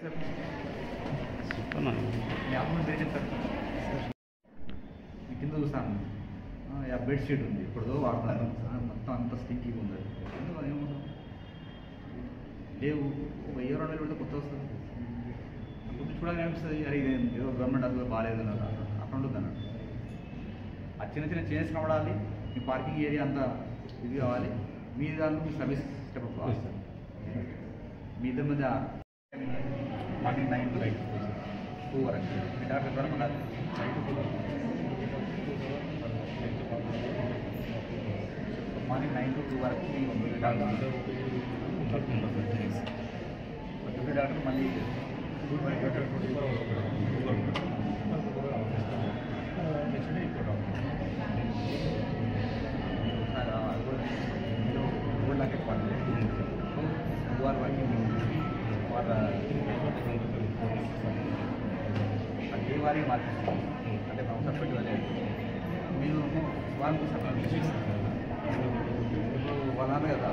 కింద చూస్తాను బెడ్షీట్ ఉంది ఇప్పుడు వాడుతున్నాను మొత్తం అంత స్టింకింగ్ ఉంది ఏముంటుంది లేవు 1000-2000 పెడితే కొత్త వస్తుంది అప్పుడు చూడాలని అనిపిస్తుంది అరే ఏదో గవర్నమెంట్ అసలు బాగాలేదు అన్నది అక్కడ ఉంటుంది అన్నట్టు ఆ చిన్న చిన్న చేంజెస్ కనబడాలి మీ పార్కింగ్ ఏరియా అంతా ఇది కావాలి మీ దాంట్లో మీ సర్వీస్ స్టెప్ అప్ కావాలి సార్ మీ ఇద్దరి మధ్య మార్నింగ్ 9 to 2 వరకు మీ డాక్టర్ ద్వారా ఉండాలి మార్నింగ్ 9 to 2 వరకు మీ డాక్టర్ మళ్ళీ అదే వారికి మార్కెట్ అంటే మనం సపరేట్ వెళ్ళలేదు మీరు వాళ్ళకి సపరేట్ ఇప్పుడు వాళ్ళ కదా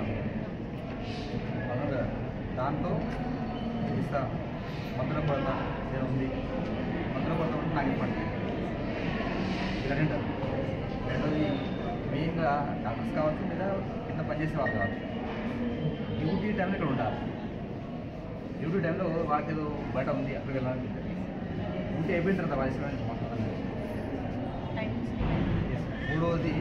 దాంట్లో ఇస్తా మందుల కొరత ఉంది మందుల కొరత ఉంటే నాకు ఇవ్వండి ఇలా రెండోది మెయిన్గా డాక్టర్స్ కావచ్చు లేదా కింద పనిచేసే వాళ్ళు కావాలి డ్యూటీ టైంలో ఇక్కడ ఉండాలి డ్యూటీ టైంలో వాళ్ళకి ఏదో బయట ఉంది అక్కడికి వెళ్ళాలని డ్యూటీ అయిపోయిన తర్వాత వాయిస్ మాట్లాడాలి మూడవది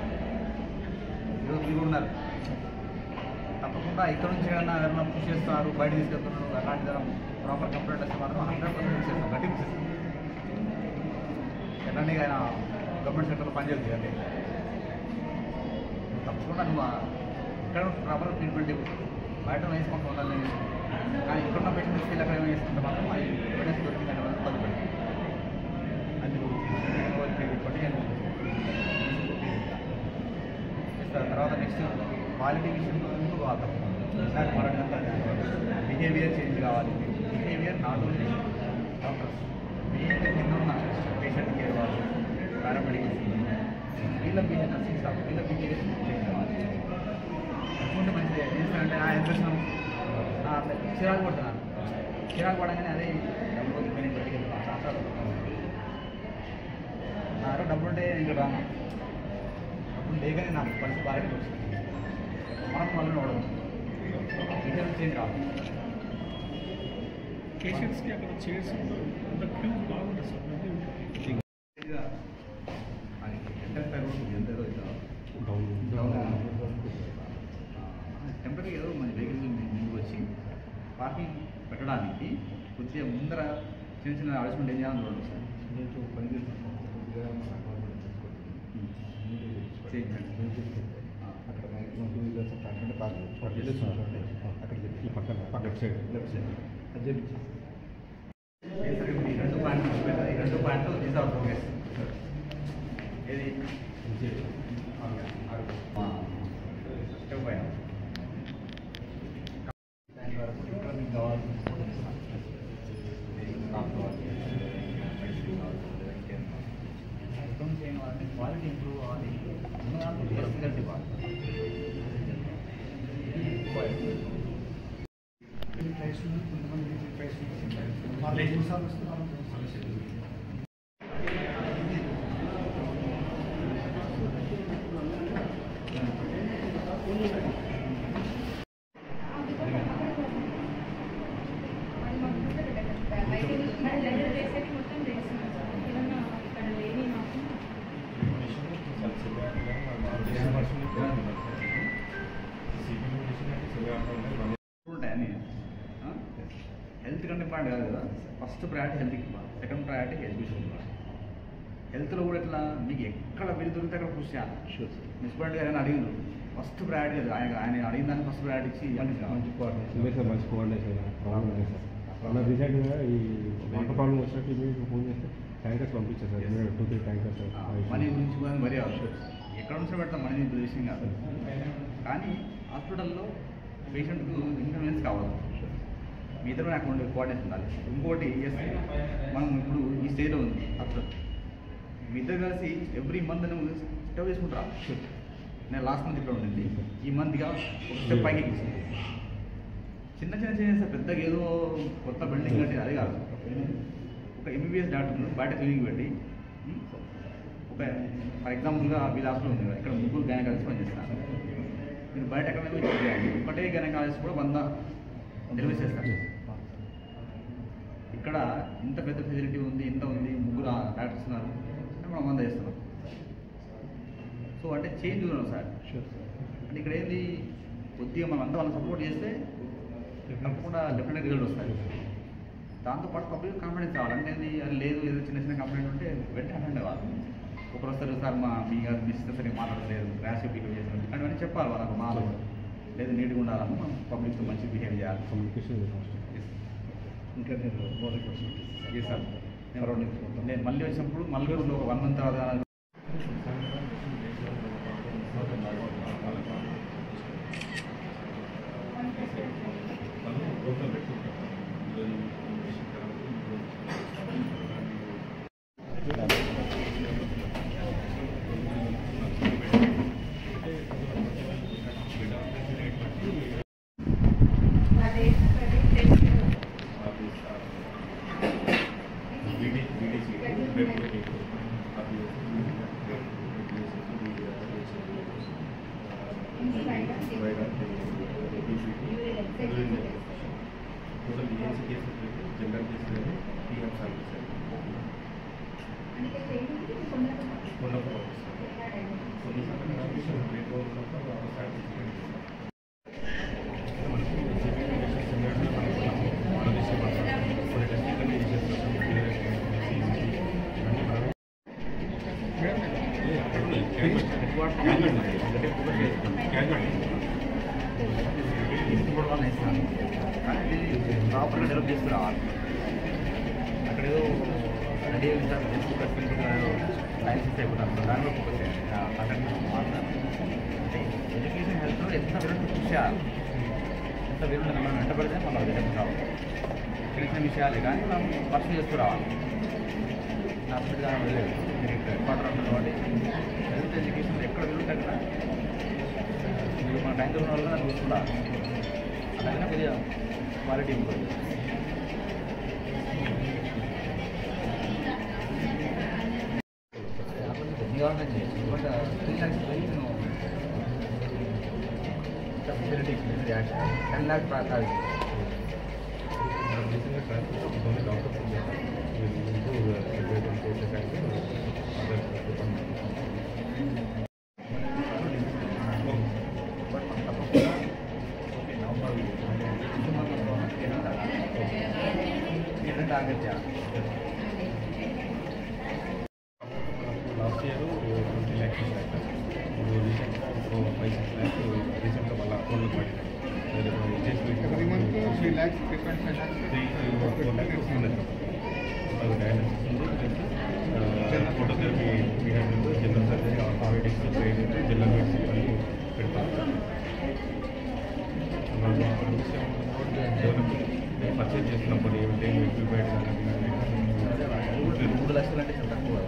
ఈరోజు మీరు ఉన్నారు తప్పకుండా ఇక్కడ నుంచి ఏమన్నా పుష్ చేస్తున్నారు బయట తీసుకెళ్తున్నారు అలాంటి ప్రాపర్ కంప్లైంట్ వస్తే మాత్రం 100% చేస్తాం గట్టి చేస్తాం ఎట్లాంటి ఆయన గవర్నమెంట్ సెక్టర్లో పనిచేస్తుంది అంటే తప్పకుండా నువ్వు ఇక్కడ ప్రాపర్ ట్రీట్మెంట్ బయట వేసుకుంటూ ఉండాలి కానీ ఇక్కడున్న పేషెంట్ తీసుకెళ్ళి అక్కడ ఏమైనా వేసుకుంటే మాత్రం అది ఎవిడెన్స్ దొరికిందని వల్ల పదిపెట్టి అది తర్వాత నెక్స్ట్ క్వాలిటీ విషయంలో ఇంప్రూవ్ కావాలి ఈసారి మరణంతా బిహేవియర్ చేంజ్ కావాలి బిహేవియర్ నాట్ ఓన్లీ డాక్టర్స్ మెయిన్గా కింద ఉన్న పేషెంట్ కేర్ వాళ్ళు పారామెడికల్స్ వీళ్ళ బిహేవియర్ నర్సింగ్ స్టాఫ్ వీళ్ళ బిహేవియర్ చేంజ్ కావాలి అనుకుంటే మంచిది ఏం చేస్తానంటే ఎంత చిరాకు పడుతున్నాను చిరాకు పడగానే అదే డబ్బులు పని పట్టుకెళ్తాను డబ్బులు ఉంటే ఇంకా రాను డబ్బులు లేకనే నాకు పరిస్థితి బాగా వస్తుంది మనం మళ్ళీ వాడదు బిహేవియర్ చేంజ్ కావాలి పేషెంట్స్కి అక్కడ చైర్స్ క్యూ బాగుంటుంది సార్ టెంపరీ ఏదో మన వెహికల్స్ ముందుకు వచ్చి పార్కింగ్ పెట్టడానికి కొద్దిగా ముందర చిన్న చిన్న అడ్జస్ట్మెంట్ ఏం చేయాలని చూడండి సార్ రెండు పాయింట్లు దీస్ ఆర్ ప్రోగ్రెస్ ఏది స్టెప్ పైన క్వాలిటీ ఇంప్రూవ్ అవ్వాలి రిజల్ట్ ఇవ్వాలి హెల్త్ కంటే ఇంపార్టెంట్ కాదు కదా ఫస్ట్ ప్రయారిటీ హెల్త్కి ఇవ్వాలి సెకండ్ ప్రయారిటీ ఎడ్యుకేషన్ ఇవ్వాలి హెల్త్లో కూడా ఇట్లా మీకు ఎక్కడ వెళ్ళి దొరికితే అక్కడ కృషి చేయాలి మున్సిపాలిటీ గారు అడిగిండు ఫస్ట్ ప్రయారిటీ అది ఆయన అడిగిన దాన్ని ఫస్ట్ ప్రయారిటీ ఇచ్చి మంచి కోఆర్డినేషన్ మన రీసెంట్గా ఈ వాటర్ ప్రాబ్లం వచ్చినట్టు మీకు ఫోన్ చేస్తే ట్యాంకర్స్ పంపించారు సార్ 2-3 ట్యాంకర్స్ మనీ గురించి మరీ అవసరం ఎక్కడ నుంచి పెడతాం మనీ విషయం కాదు కానీ హాస్పిటల్లో పేషెంట్కు ఇన్కన్వీనియన్స్ కావాలి మీ ఇద్దరు నాకు కోఆర్డినేషన్ ఉండాలి ఇంకోటి మనం ఇప్పుడు ఈ స్టేజ్లో ఉంది హాస్పిటల్ మీ ఇద్దరు కలిసి ఎవ్రీ మంత్ నువ్వు స్టెప్ చేసుకుంటారా నేను లాస్ట్ మంత్ ఇక్కడ ఉండింది ఈ మంత్గా ఒక స్టెప్ పైకి చిన్న చిన్న చేస్తే పెద్దగా ఏదో కొత్త బిల్డింగ్ ఎంబీబీఎస్ డాక్టర్లు బయట క్లినిక్ పెట్టి ఒక ఫర్ ఎగ్జాంపుల్గా వీళ్ళ హాస్పిటల్ ఉంది ఇక్కడ 3 గైనకాలజిస్ట్ పనిచేస్తున్నారు. మీరు బయట ఎక్కడ చేయండి ఒకటే గైనకాలజిస్ట్ కూడా 100 డెలివరీ చేస్తారు. ఇక్కడ ఇంత పెద్ద ఫెసిలిటీ ఉంది, ఇంత ఉంది, 3 డాక్టర్స్ ఉన్నారు, మనం 100 చేస్తున్నాం. సో అంటే చేంజ్ ఉన్నాం సార్. అంటే ఇక్కడ ఏంది కొద్దిగా మనం అంతా వాళ్ళని సపోర్ట్ చేస్తే తప్పకుండా డెఫినెట్ రిజల్ట్ వస్తాయి. దాంతోపాటు పబ్లిక్ కాన్ఫిడెన్స్ కావాలి. అంటే అది లేదు ఏదో చిన్న చిన్న కంప్లైంట్ ఉంటే వెంటనే అటెండ్ కావాలి. ఒకరు వస్తారు సార్ మీ గారు మిస్టర్ సరిగ్గా మాట్లాడలేదు, ర్యాష్ బిహేవ్ చేస్తారు అటువంటివన్నీ చెప్పాలి వాళ్ళకు. మాలో లేదు నీట్గా ఉండాలమ్మా, మనం పబ్లిక్తో మంచి బిహేవ్ చేయాలి. కమ్యూనికేషన్ ఇంకా నేను సార్ నేను మళ్ళీ వచ్చినప్పుడు మళ్ళీ ఒక 1 month తర్వాత ప్రాపర్గా డెవలప్ చేసుకురావాలి. అక్కడ ఏదో రెడీ లైసెన్స్ అయిపోతారు దానిలో ఫోకస్ అంటే ఎడ్యుకేషన్ హెల్త్లో ఎంత వివరణ కృషి చేయాలి, ఎంత వివరణ మనం వెంటబడితే మనం విధంగా కావాలి. చిన్న చిన్న విషయాలే కానీ మనం పరిచయం చేసుకురావాలి. హాస్పిటల్గా వెళ్ళలేదు మీరు ఇక్కడ క్వార్టర్ ఉంటుంది కాబట్టి హెల్త్ ఎడ్యుకేషన్ ఎక్కడ విలువ అక్కడ మీరు మన టైంలో ఉన్న వాళ్ళు నాకు చూసుకుంటారు. అలాగే కొద్దిగా క్వాలిటీ ఉంటుంది. గవర్నమెంట్ చేయొచ్చు బట్ 3 lakhs ఫెసిలిటీ 10 lakhs కాదు. టార్గెట్ చేయాలి. లాస్ట్ ఇయర్ 20 lakhs రీసెంట్గా 5-6 lakhs రీసెంట్గా వాళ్ళ అకౌంట్లో పడింది. 3 months 3 lakhs 3.5 lakhs 4 lakhs వస్తుంది. అది డయాలసిస్ ఉంది, phototherapy period, general surgery, orthopaedics, training, general medicine అని పెడతారు. డెవలపింగ్ పర్చేజ్ చేసినప్పుడు ఏమిటి ఎక్విప్మెంట్ 3 లక్షలు అంటే చాలా తక్కువ.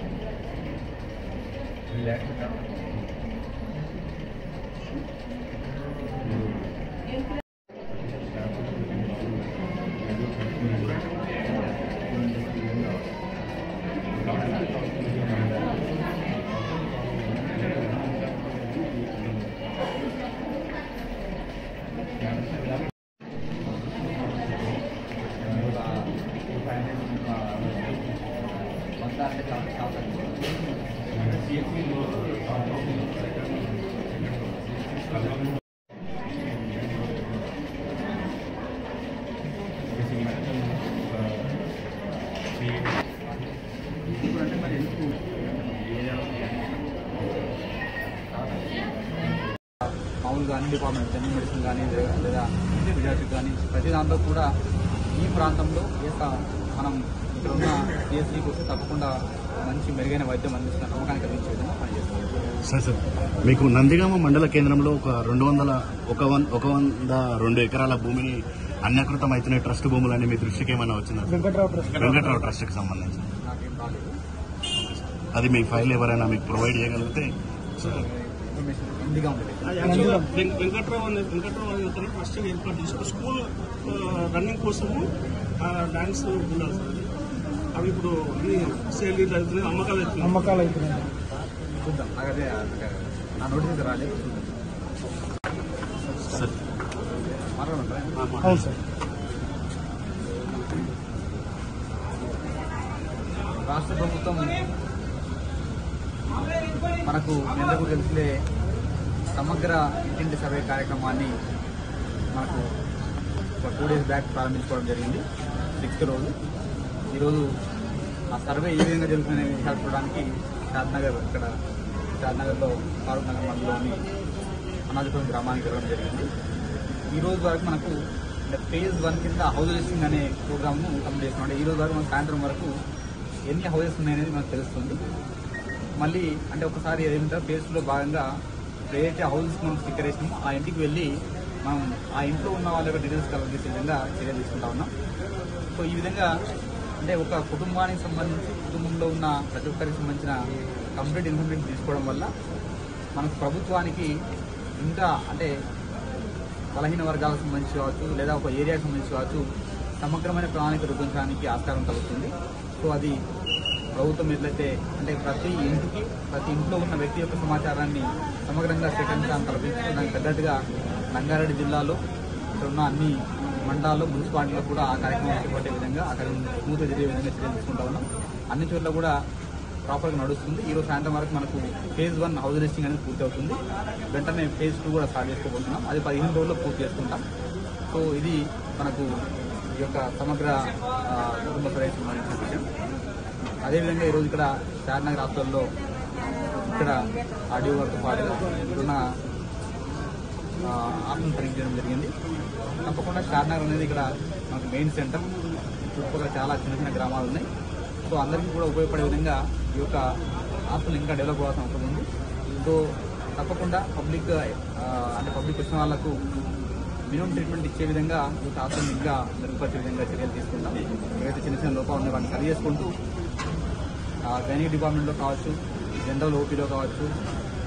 3 lakhs మామూలుగా అన్ని డిపార్ట్మెంట్ జనరల్ మెడిసిన్ కానీ లేదా పీడియాట్రిక్ కానీ ప్రతి దాంట్లో కూడా ఈ ప్రాంతంలో మనం ఇక్కడ ఉన్న పిహెచ్డీకి వస్తే తప్పకుండా మంచి మెరుగైన వైద్యం అందిస్తున్న నమ్మకాన్ని కలిగించే విధంగా పనిచేస్తాం. సార్ మీకు నందిగామ మండల కేంద్రంలో ఒక 102 ఎకరాల భూమిని అన్యకృతం అవుతున్న ట్రస్ట్ భూములని మీ దృష్టికి ఏమైనా వచ్చిందా? వెంకట్రావు ట్రస్ట్కి సంబంధించి నాకేం రాలేదు. అది మీ ఫైల్ ఎవరైనా మీకు ప్రొవైడ్ చేయగలిగితే ఇన్ఫర్మేషన్ ఎండిగా ఉంటుంది. వెంకట్రావు అనే ట్రస్ట్ ఏర్పాటు చేసుకుని స్కూల్ రన్నింగ్ కోసము డాన్స్ ఉండాలి సార్. అవి ఇప్పుడు సేల్ ఇట్లా అవుతున్నాయి, అమ్మకాలు అవుతున్నాయి. చూద్దాం. అదే నా నోటీస్ రాలేదు. సార్ అవును సార్. రాష్ట్ర ప్రభుత్వం మనకు ఎందుకు తెలిసే సమగ్ర ఇంటింటి సర్వే కార్యక్రమాన్ని మనకు ఒక 2 days బ్యాక్ ప్రారంభించుకోవడం జరిగింది. 6th రోజు. ఈరోజు ఆ సర్వే ఏ విధంగా జరుగుతుందనే విషయాలు చూడడానికి షాద్నగర్లో ఫారూక్ నగర్ మండలంలోని అనాథపురం గ్రామానికి వెళ్ళడం జరిగింది. ఈ రోజు వరకు మనకు phase 1 కింద హౌస్ లిస్టింగ్ అనే ప్రోగ్రామ్ను కంప్లీట్ చేస్తున్నాం. ఈ రోజు వరకు మనం సాయంత్రం వరకు ఎన్ని హౌసెస్ ఉన్నాయనేది మనకు తెలుస్తుంది. మళ్ళీ అంటే ఒకసారి ఏదంటే phase 2లో భాగంగా ఏదైతే హౌసెస్ మనం స్టిక్కర్ వేసినామో ఆ ఇంటికి వెళ్ళి మనం ఆ ఇంట్లో ఉన్న వాళ్ళ యొక్క డీటెయిల్స్ కలెక్ట్ చేసే విధంగా చర్యలు తీసుకుంటా ఉన్నాం. సో ఈ విధంగా అంటే ఒక కుటుంబానికి సంబంధించి కుటుంబంలో ఉన్న ప్రతి ఒక్కరికి సంబంధించిన కంప్లీట్ ఇన్ఫర్మేషన్ తీసుకోవడం వల్ల మనకు ప్రభుత్వానికి ఇంకా అంటే బలహీన వర్గాలకు సంబంధించి కావచ్చు లేదా ఒక ఏరియాకి సంబంధించి కావచ్చు సమగ్రమైన ప్రణాళిక రూపొందించడానికి ఆస్కారం కలుగుతుంది. సో అది ప్రభుత్వం ఎట్లయితే అంటే ప్రతి ఇంట్లో ఉన్న వ్యక్తి యొక్క సమాచారాన్ని సమగ్రంగా సేకరించడానికి కల్పించి దానికి తగ్గట్టుగా రంగారెడ్డి జిల్లాలో ఇక్కడ ఉన్న అన్ని మండలాల్లో మున్సిపాలిటీలో కూడా ఆ కార్యక్రమం చేపట్టే విధంగా ఆ కార్యక్రమం స్మూత్గా జరిగే విధంగా చర్యలు తీసుకుంటా ఉన్నాం. అన్ని చోట్ల కూడా ప్రాపర్గా నడుస్తుంది. ఈరోజు సాయంత్రం వరకు మనకు phase 1 హౌస్ లిస్టింగ్ అనేది పూర్తి అవుతుంది. వెంటనే phase 2 కూడా స్టార్ట్ చేసుకోబోతున్నాం. అది 15 రోజుల్లో పూర్తి చేసుకుంటాం. సో ఇది మనకు ఈ యొక్క సమగ్ర కుటుంబ సర్వే సంబంధించిన విషయం. అదేవిధంగా ఈరోజు ఇక్కడ షాద్నగర్ హాస్టల్లో ఇక్కడ ఆడియో గారితో పాటుగా ఇక్కడున్న ఆఫ్టర్నూన్ తనిఖీ చేయడం జరిగింది. తప్పకుండా షాద్నగర్ అనేది ఇక్కడ మనకు మెయిన్ సెంటర్. చుట్టుపక్కల చాలా చిన్న చిన్న గ్రామాలు ఉన్నాయి. సో అందరికీ కూడా ఉపయోగపడే విధంగా ఈ యొక్క హాస్టల్ ఇంకా డెవలప్ అవ్వాల్సిన అవసరం ఉంది. సో తప్పకుండా పబ్లిక్ వచ్చిన వాళ్ళకు మినిమం ట్రీట్మెంట్ ఇచ్చే విధంగా ఈ యొక్క హాస్టల్ ఇంకా మెరుగుపరిచే విధంగా చర్యలు తీసుకుంటాం. ఏవైతే చిన్న చిన్న లోపాలు ఉన్నాయో వాటిని సరి చేసుకుంటూ గైనిక్ డిపార్ట్మెంట్లో కావచ్చు, జనరల్ ఓపీలో కావచ్చు,